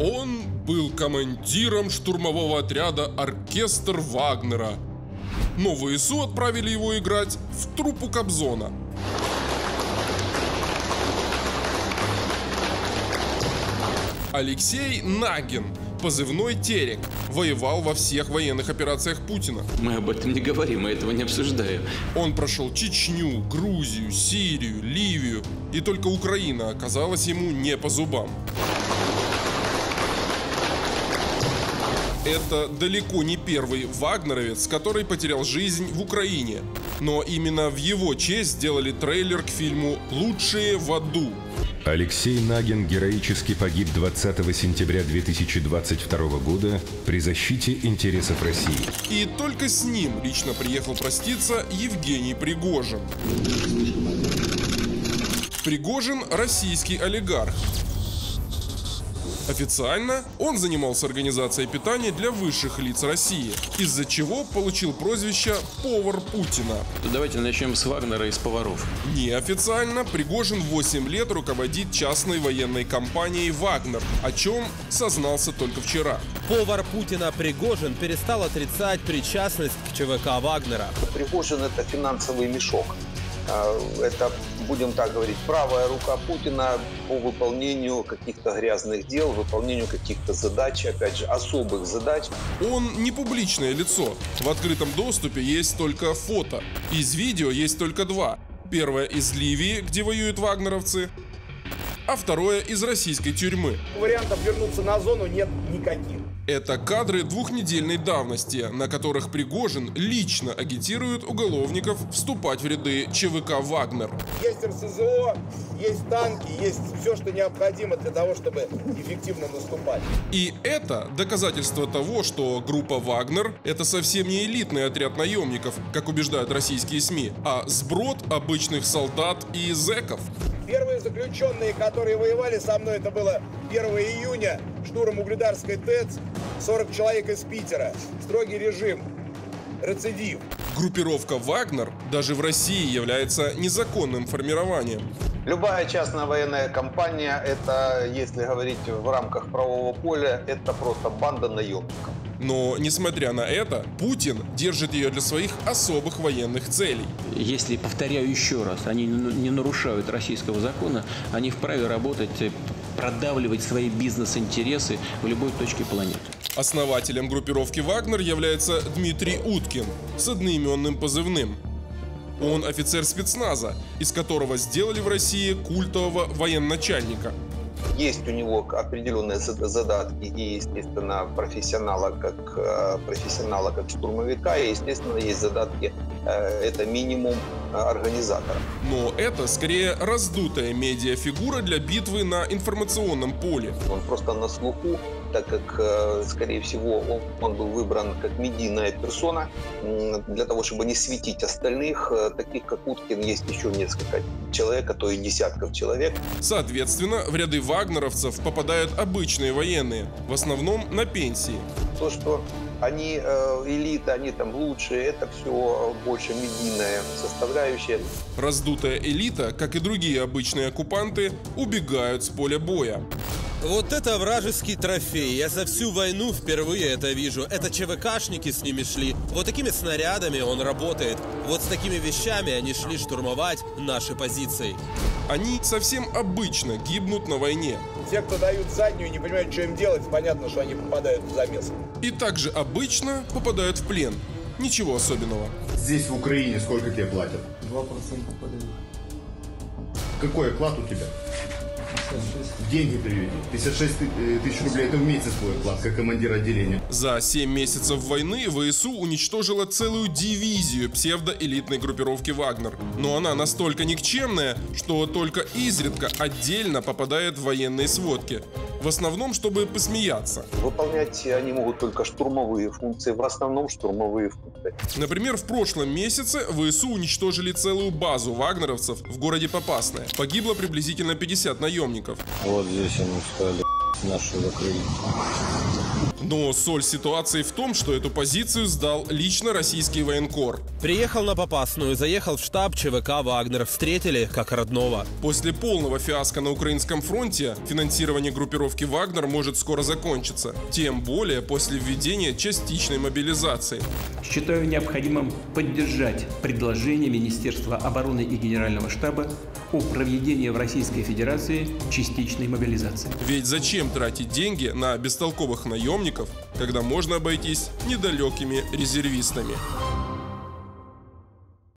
Он был командиром штурмового отряда «Оркестр Вагнера». Но ВСУ отправили его играть в труппу Кобзона. Алексей Нагин, позывной «Терек», воевал во всех военных операциях Путина. Мы об этом не говорим, мы этого не обсуждаем. Он прошел Чечню, Грузию, Сирию, Ливию, и только Украина оказалась ему не по зубам. Это далеко не первый вагнеровец, который потерял жизнь в Украине. Но именно в его честь сделали трейлер к фильму «Лучшие в аду». Алексей Нагин героически погиб 20 сентября 2022 года при защите интересов России. И только с ним лично приехал проститься Евгений Пригожин. Пригожин – российский олигарх. Официально он занимался организацией питания для высших лиц России, из-за чего получил прозвище «Повар Путина». Давайте начнем с Вагнера и с поваров. Неофициально Пригожин 8 лет руководит частной военной компанией «Вагнер», о чем сознался только вчера. Повар Путина Пригожин перестал отрицать причастность к ЧВК Вагнера. Пригожин – это финансовый мешок. Это, будем так говорить, правая рука Путина по выполнению каких-то грязных дел, выполнению каких-то задач, опять же, особых задач. Он не публичное лицо. В открытом доступе есть только фото. Из видео есть только два. Первое из Ливии, где воюют вагнеровцы, а второе из российской тюрьмы. Вариантов вернуться на зону нет никаких. Это кадры двухнедельной давности, на которых Пригожин лично агитирует уголовников вступать в ряды ЧВК «Вагнер». Есть РСЗО, есть танки, есть все, что необходимо для того, чтобы эффективно наступать. И это доказательство того, что группа «Вагнер» — это совсем не элитный отряд наемников, как убеждают российские СМИ, а сброд обычных солдат и зэков. Первые заключенные, которые воевали со мной, это было 1 июня, штурм Угледарской ТЭЦ, 40 человек из Питера, строгий режим, рецидив. Группировка «Вагнер» даже в России является незаконным формированием. Любая частная военная компания, это, если говорить в рамках правового поля, это просто банда наемников. Но, несмотря на это, Путин держит ее для своих особых военных целей. Если, повторяю еще раз, они не нарушают российского закона, они вправе работать, продавливать свои бизнес-интересы в любой точке планеты. Основателем группировки «Вагнер» является Дмитрий Уткин с одноименным позывным. Он офицер спецназа, из которого сделали в России культового военачальника. Есть у него определенные задатки и, естественно, профессионала как штурмовика, и, естественно, есть задатки, это минимум организатора. Но это скорее раздутая медиафигура для битвы на информационном поле. Он просто на слуху, так как, скорее всего, он был выбран как медийная персона для того, чтобы не светить остальных. Таких, как Уткин, есть еще несколько человек, а то и десятков человек. Соответственно, в ряды вагнеровцев попадают обычные военные, в основном на пенсии. То, что они элита, они там лучшие, это все больше медийная составляющая. Раздутая элита, как и другие обычные оккупанты, убегают с поля боя. Вот это вражеский трофей. Я за всю войну впервые это вижу. Это ЧВКшники с ними шли. Вот такими снарядами он работает. Вот с такими вещами они шли штурмовать наши позиции. Они совсем обычно гибнут на войне. Те, кто дают заднюю, не понимают, что им делать, понятно, что они попадают в замес. И также обычно попадают в плен. Ничего особенного. Здесь, в Украине, сколько тебе платят? 2% подают. Какой оклад у тебя? 56. Деньги переведи. 56 тысяч рублей – это в месяц твой оклад, как командир отделения. За 7 месяцев войны ВСУ уничтожила целую дивизию псевдоэлитной группировки «Вагнер». Но она настолько никчемная, что только изредка отдельно попадает в военные сводки. В основном, чтобы посмеяться. Выполнять они могут только штурмовые функции, в основном штурмовые функции. Например, в прошлом месяце ВСУ уничтожили целую базу вагнеровцев в городе Попасное. Погибло приблизительно 50 наемников. Вот здесь они стали нашу закрыли. Но соль ситуации в том, что эту позицию сдал лично российский военкор. Приехал на Попасную, заехал в штаб ЧВК «Вагнер», встретили как родного. После полного фиаско на украинском фронте финансирование группировки «Вагнер» может скоро закончиться. Тем более после введения частичной мобилизации. Считаю необходимым поддержать предложение Министерства обороны и Генерального штаба о проведении в Российской Федерации частичной мобилизации. Ведь зачем тратить деньги на бестолковых наемников, когда можно обойтись недалекими резервистами?